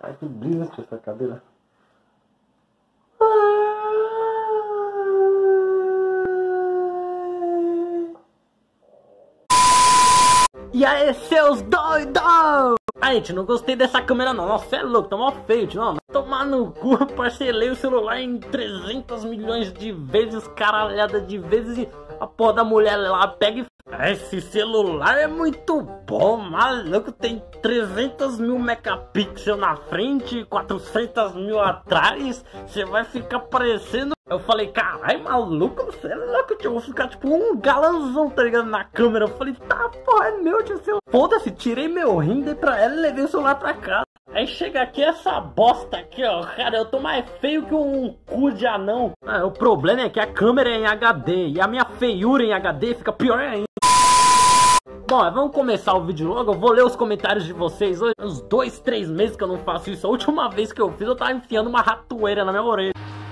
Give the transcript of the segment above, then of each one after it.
Ai, que brisa essa cadeira. E aí, seus doidos! Ai, gente, não gostei dessa câmera não. Nossa, é louco, tá mó feio, tio. Não, tomar no cu, parcelei o celular em 300 milhões de vezes, caralhada de vezes, e a porra da mulher lá pega e... Esse celular é muito bom, maluco, tem 300 mil megapixels na frente, 400 mil atrás, você vai ficar parecendo... Eu falei, caralho, maluco, você é louco, tio, eu vou ficar tipo um galanzão, tá ligado, na câmera. Eu falei, tá, porra, é meu, tio, seu... Foda-se, tirei meu rim, dei pra ela e levei o celular pra casa. Aí chega aqui essa bosta aqui, ó, cara, eu tô mais feio que um cu de anão. Ah, o problema é que a câmera é em HD, e a minha feiura em HD fica pior ainda. Bom, vamos começar o vídeo logo. Eu vou ler os comentários de vocês hoje. Uns 2, 3 meses que eu não faço isso. A última vez que eu fiz, eu tava enfiando uma ratoeira na minha orelha.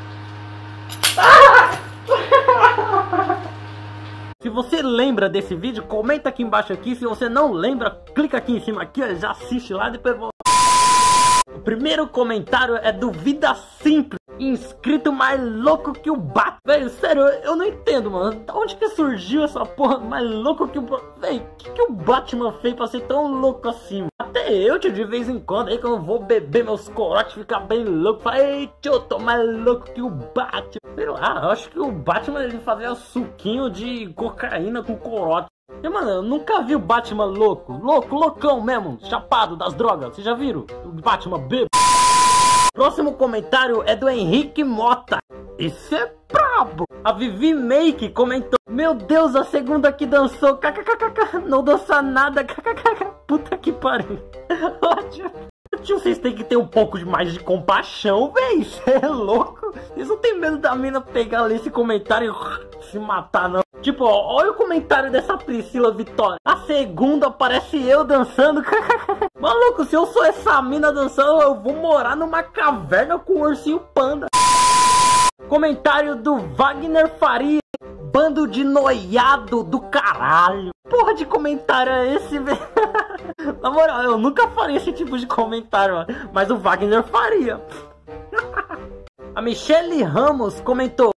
Se você lembra desse vídeo, comenta aqui embaixo aqui. Se você não lembra, clica aqui em cima aqui, ó, já assiste lá, depois vou... O primeiro comentário é do Vida Simples, inscrito mais louco que o Batman. Velho, sério, eu não entendo, mano. Da onde que surgiu essa porra mais louco que o... Velho, o que o Batman fez pra ser tão louco assim, mano? Até eu, tio, de vez em quando, aí que eu vou beber meus corotes, ficar bem louco. Falei, tio, eu tô mais louco que o Batman. Sei lá, eu acho que o Batman, ele fazia suquinho de cocaína com corote. E, mano, eu nunca vi o Batman louco, loucão mesmo, chapado das drogas. Vocês já viram? O Batman bêbado. Próximo comentário é do Henrique Mota. Isso é brabo. A Vivi Make comentou: meu Deus, a segunda que dançou, kkkk, não dança nada, kkkk, puta que pariu. Ótimo. Tio, vocês têm que ter um pouco mais de compaixão, véi. Você é louco? Vocês não tem medo da mina pegar ali esse comentário e se matar, não? Tipo, ó, olha o comentário dessa Priscila Vitória. A segunda parece eu dançando. Maluco, se eu sou essa mina dançando, eu vou morar numa caverna com um ursinho panda. Comentário do Wagner Faria. Bando de noiado do caralho. Porra de comentário é esse, velho? Na moral, eu nunca faria esse tipo de comentário, mano. Mas o Wagner faria. A Michele Ramos comentou: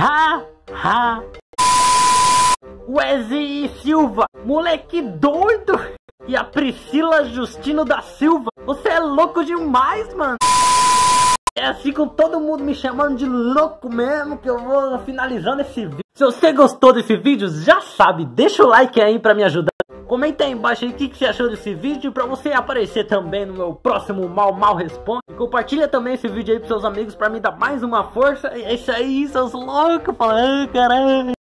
Wesley Silva, moleque doido. E a Priscila Justino da Silva, você é louco demais, mano. É assim com todo mundo me chamando de louco mesmo que eu vou finalizando esse vídeo. Se você gostou desse vídeo, já sabe, deixa o like aí pra me ajudar. Comenta aí embaixo aí o que você achou desse vídeo pra você aparecer também no meu próximo Mal Responde. E compartilha também esse vídeo aí pros seus amigos pra me dar mais uma força. E é isso aí, seus loucos. Falando, caralho.